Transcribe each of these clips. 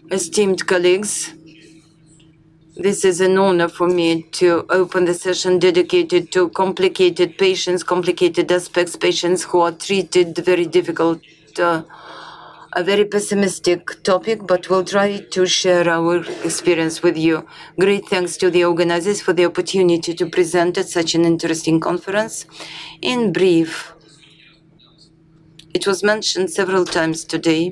Esteemed colleagues, this is an honor for me to open the session dedicated to complicated patients, complicated aspects, patients who are treated very difficult, a very pessimistic topic, but we'll try to share our experience with you. Great thanks to the organizers for the opportunity to present at such an interesting conference. In brief, it was mentioned several times today.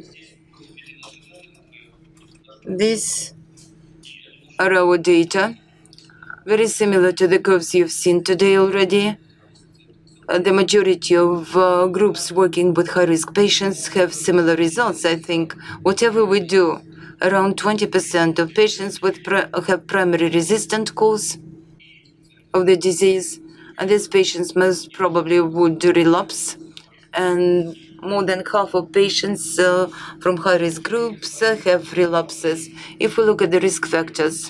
These are our data, very similar to the curves you've seen today already. The majority of groups working with high-risk patients have similar results, I think. Whatever we do, around 20% of patients have primary resistant cause of the disease, and these patients most probably would relapse. And more than half of patients from high-risk groups have relapses. If we look at the risk factors,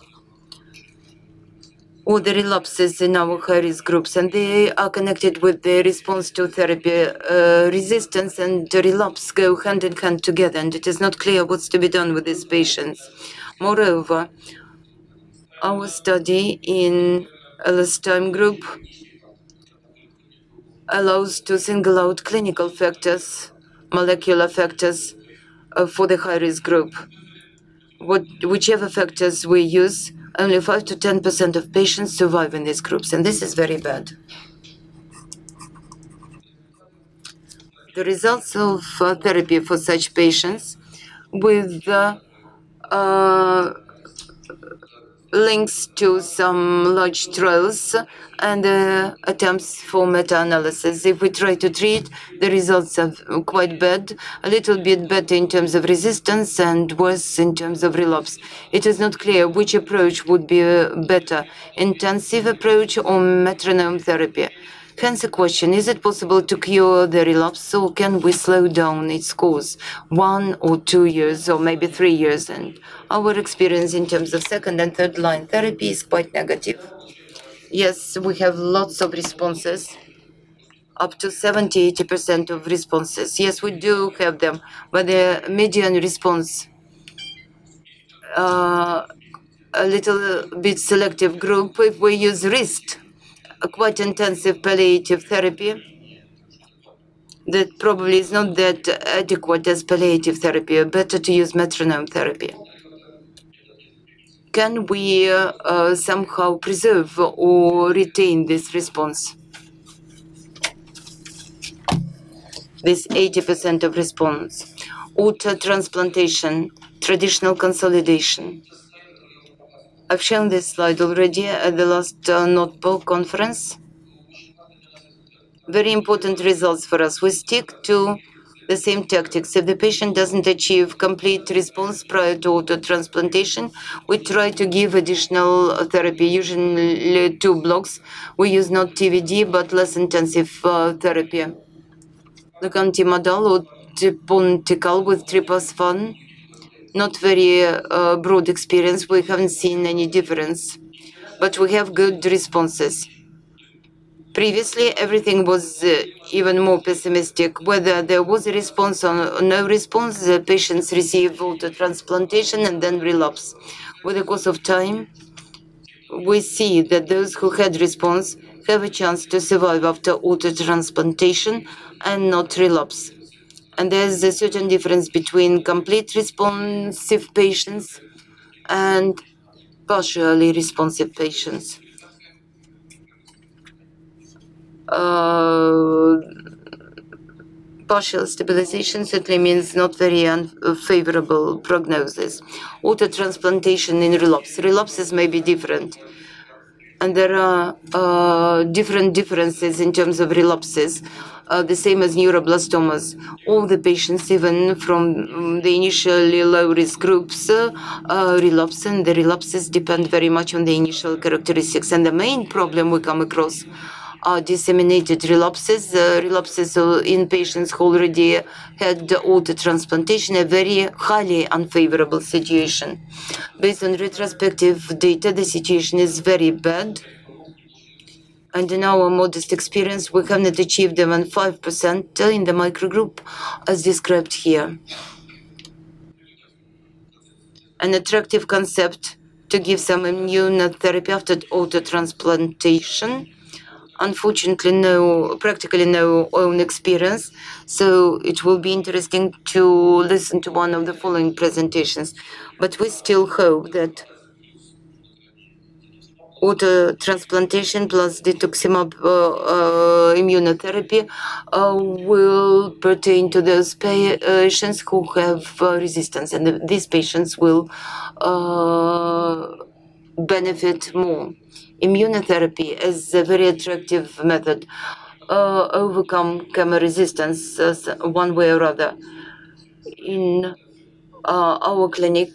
or the relapses in our high-risk groups, and they are connected with the response to therapy. Resistance and relapse go hand in hand together, and it is not clear what's to be done with these patients. Moreover, our study in LSTIME group allows to single out clinical factors, molecular factors for the high-risk group. Whichever factors we use, only 5 to 10% of patients survive in these groups, and this is very bad. The results of therapy for such patients with links to some large trials and attempts for meta-analysis. If we try to treat, the results are quite bad, a little bit better in terms of resistance and worse in terms of relapse. It is not clear which approach would be better, intensive approach or metronome therapy. Hence the question, is it possible to cure the relapse, or can we slow down its course 1 or 2 years or maybe 3 years? And our experience in terms of second and third line therapy is quite negative. Yes, we have lots of responses, up to 70–80% of responses. Yes, we do have them, but the median response, a little bit selective group, if we use RIST, a quite intensive palliative therapy, that probably is not that adequate as palliative therapy, better to use metronome therapy. Can we somehow preserve or retain this response? This 80% of response. Auto transplantation, traditional consolidation. I've shown this slide already at the last NOTPO conference. Very important results for us. We stick to the same tactics. If the patient doesn't achieve complete response prior to auto-transplantation, we try to give additional therapy, usually 2 blocks. We use not TVD, but less intensive therapy. Like antimodal or Pontical with tripasvan, not very broad experience. We haven't seen any difference, but we have good responses. Previously, everything was even more pessimistic. Whether there was a response or no response, the patients receive auto-transplantation and then relapse. With the course of time, we see that those who had response have a chance to survive after auto-transplantation and not relapse. And there's a certain difference between complete responsive patients and partially responsive patients. Partial stabilization certainly means not very unfavorable prognosis. Auto-transplantation in relapse. Relapses may be different. And there are different differences in terms of relapses, the same as neuroblastomas. All the patients, even from the initially low-risk groups, relapse, and the relapses depend very much on the initial characteristics. And the main problem we come across are disseminated relapses, relapses in patients who already had auto-transplantation, a very highly unfavorable situation. Based on retrospective data, the situation is very bad. And in our modest experience, we have not achieved even 5% in the microgroup, as described here. an attractive concept to give some immunotherapy after auto-transplantation. Unfortunately, practically no own experience, so it will be interesting to listen to one of the following presentations. But we still hope that auto-transplantation plus rituximab immunotherapy will pertain to those patients who have resistance, and these patients will benefit more. Immunotherapy is a very attractive method. Overcome chemo resistance one way or other. In our clinic,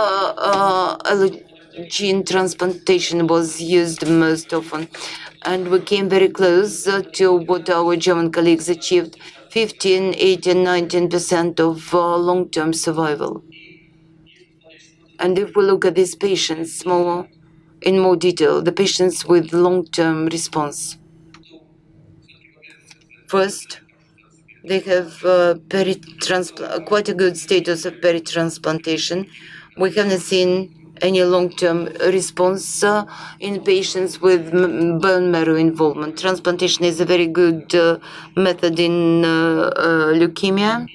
gene transplantation was used most often, and we came very close to what our German colleagues achieved, 15, 18, 19% of long-term survival. And if we look at these patients in more detail, the patients with long-term response. First, they have quite a good status of peritransplantation. We haven't seen any long-term response in patients with bone marrow involvement. Transplantation is a very good method in leukemia,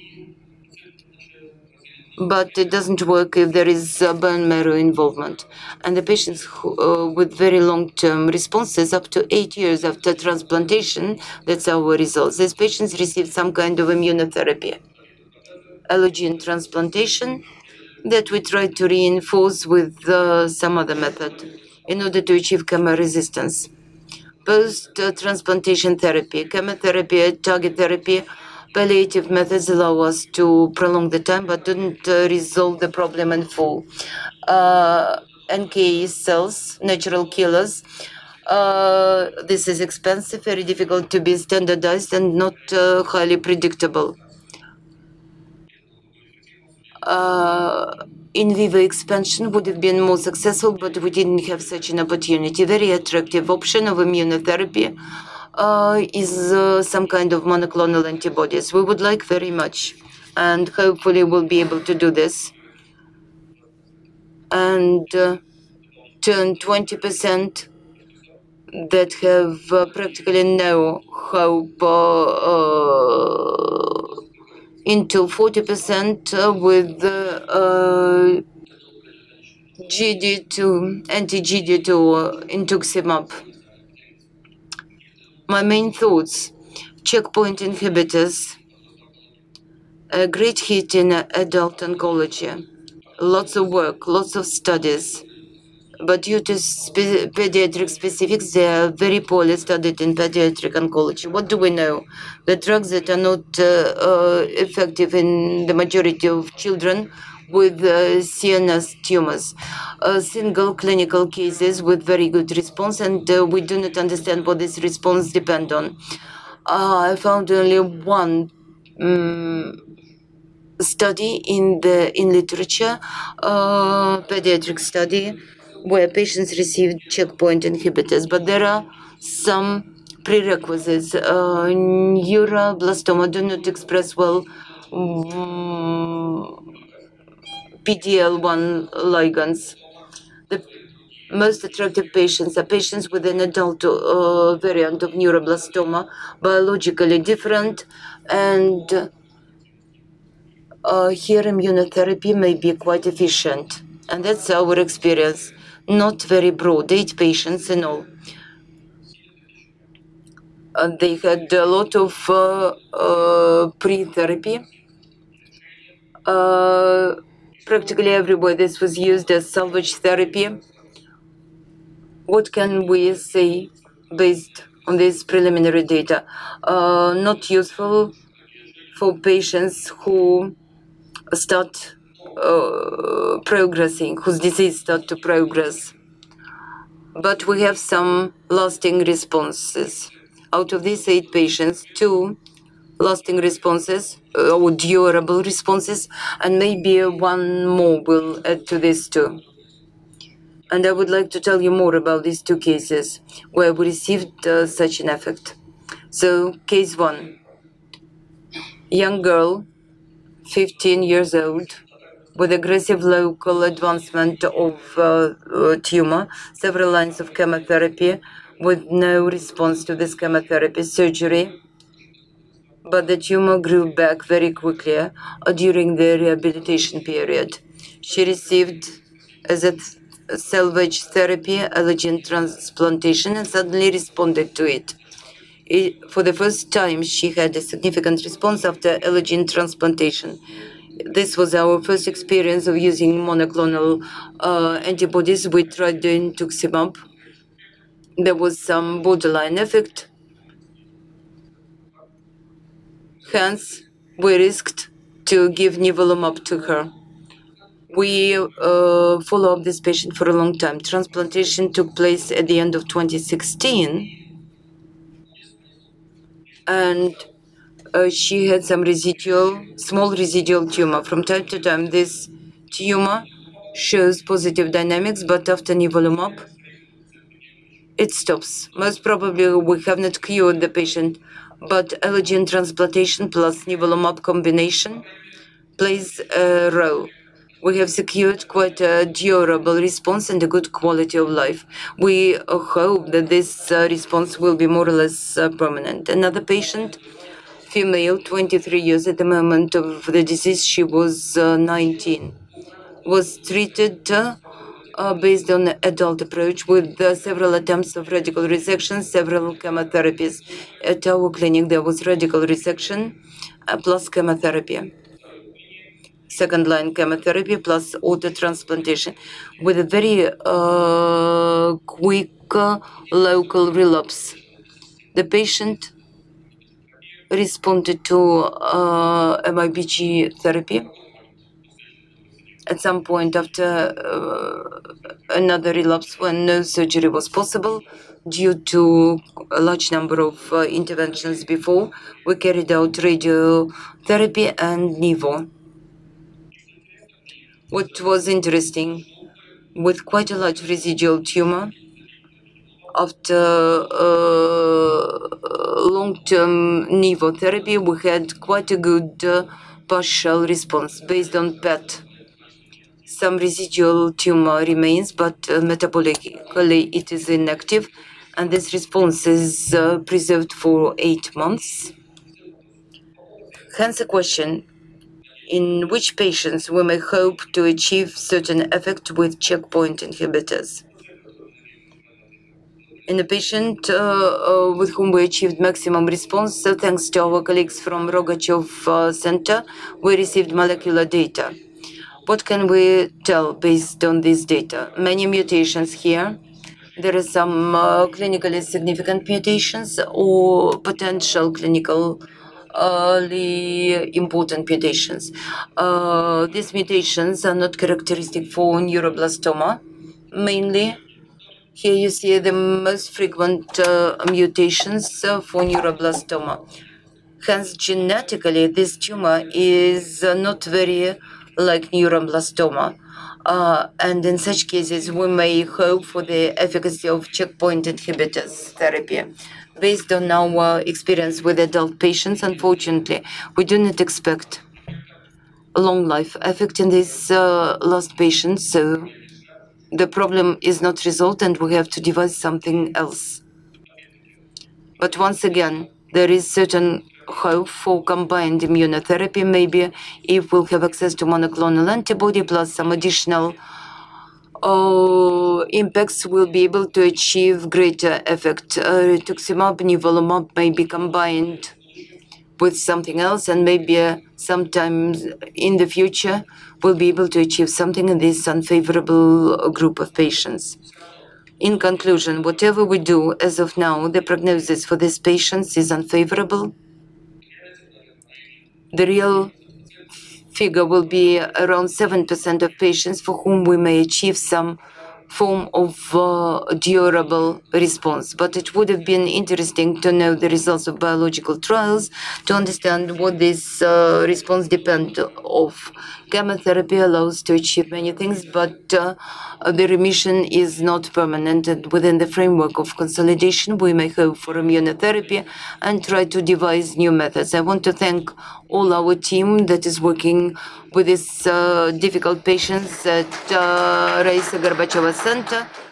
but it doesn't work if there is bone marrow involvement. And the patients with very long-term responses, up to 8 years after transplantation, that's our results. These patients receive some kind of immunotherapy. Allogeneic transplantation that we try to reinforce with some other method in order to achieve chemo resistance. Post-transplantation therapy, chemotherapy, target therapy, palliative methods allow us to prolong the time but didn't resolve the problem in full. NK cells, natural killers, this is expensive, very difficult to be standardized and not highly predictable. In vivo expansion would have been more successful, but we didn't have such an opportunity. Very attractive option of immunotherapy is some kind of monoclonal antibodies. We would like very much, and hopefully we'll be able to do this. And turn 20% that have practically no hope into 40% with GD2, anti-GD2 intuximab. My main thoughts: checkpoint inhibitors, a great hit in adult oncology, lots of work, lots of studies, but due to pediatric specifics, they are very poorly studied in pediatric oncology. What do we know? The drugs that are not effective in the majority of children with CNS tumors. Single clinical cases with very good response, and we do not understand what this response depends on. I found only one study in literature, pediatric study, where patients received checkpoint inhibitors, but there are some prerequisites. Neuroblastoma do not express well PD-L1 ligands. The most attractive patients are patients with an adult variant of neuroblastoma, biologically different, and here immunotherapy may be quite efficient. And that's our experience. Not very broad, 8 patients in all. They had a lot of pre-therapy. Practically everywhere this was used as salvage therapy. What can we say based on this preliminary data? Not useful for patients who start progressing, whose disease start to progress. But we have some lasting responses. Out of these 8 patients, 2 lasting responses or durable responses, and maybe 1 more will add to this too. And I would like to tell you more about these 2 cases where we received such an effect. So, case 1, young girl, 15 years old, with aggressive local advancement of tumor, several lines of chemotherapy with no response to this chemotherapy surgery. But the tumor grew back very quickly during the rehabilitation period. She received as a salvage therapy, allogeneic transplantation, and suddenly responded to it. For the first time, she had a significant response after allogeneic transplantation. This was our first experience of using monoclonal antibodies with trastuzumab. There was some borderline effect. Hence, we risked to give nivolumab to her. We follow up this patient for a long time. Transplantation took place at the end of 2016, and she had some small residual tumor. From time to time, this tumor shows positive dynamics, but after nivolumab, it stops. Most probably, we have not cured the patient, but allogeneic transplantation plus nivolumab combination plays a role. We have secured quite a durable response and a good quality of life. We hope that this response will be more or less permanent. Another patient, female, 23 years at the moment of the disease, she was 19, was treated based on adult approach with several attempts of radical resection, several chemotherapies. At our clinic, there was radical resection plus chemotherapy. Second-line chemotherapy plus auto-transplantation with a very quick local relapse. The patient responded to MIBG therapy. At some point after another relapse when no surgery was possible due to a large number of interventions before, we carried out radiotherapy and nivo. What was interesting, with quite a large residual tumor, after long-term nivo therapy, we had quite a good partial response based on PET. Some residual tumor remains, but metabolically it is inactive, and this response is preserved for 8 months. Hence a question, in which patients we may hope to achieve certain effect with checkpoint inhibitors. In a patient with whom we achieved maximum response, thanks to our colleagues from Rogachev Center, we received molecular data. What can we tell based on this data? Many mutations here. There are some clinically significant mutations or potential clinical important mutations. These mutations are not characteristic for neuroblastoma. Mainly, here you see the most frequent mutations for neuroblastoma. Hence, genetically, this tumor is not very like neuroblastoma. And in such cases, we may hope for the efficacy of checkpoint inhibitors therapy. Based on our experience with adult patients, unfortunately, we do not expect a long life effect in these last patients, so the problem is not resolved and we have to devise something else. But once again, there is certain hope for combined immunotherapy, maybe if we'll have access to monoclonal antibody plus some additional impacts, we'll be able to achieve greater effect. Rituximab, nivolumab may be combined with something else, and maybe sometimes in the future we'll be able to achieve something in this unfavorable group of patients. In conclusion, whatever we do as of now, the prognosis for these patients is unfavorable. The real figure will be around 7% of patients for whom we may achieve some form of durable response. But it would have been interesting to know the results of biological trials to understand what this response depends of. Chemotherapy allows to achieve many things, but the remission is not permanent. And within the framework of consolidation, we may hope for immunotherapy and try to devise new methods. I want to thank all our team that is working with these difficult patients at Raisa Gorbacheva Center.